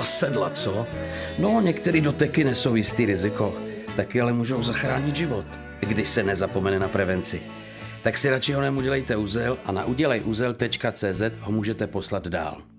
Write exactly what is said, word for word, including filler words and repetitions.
zasedla, co? No, některé doteky nesou jistý riziko, taky ale můžou zachránit život, když se nezapomene na prevenci. Tak si radši ho udělejte uzel a na udělej uzel tečka cé zet ho můžete poslat dál.